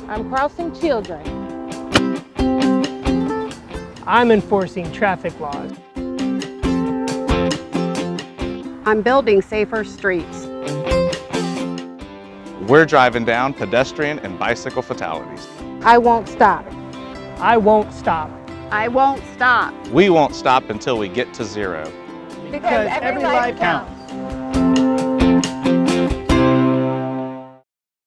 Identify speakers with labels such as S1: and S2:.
S1: I'm crossing children.
S2: I'm enforcing traffic laws.
S3: I'm building safer streets.
S4: We're driving down pedestrian and bicycle fatalities.
S1: I won't stop.
S2: I won't stop.
S3: I won't stop.
S4: We won't stop until we get to zero.
S3: Because every life counts.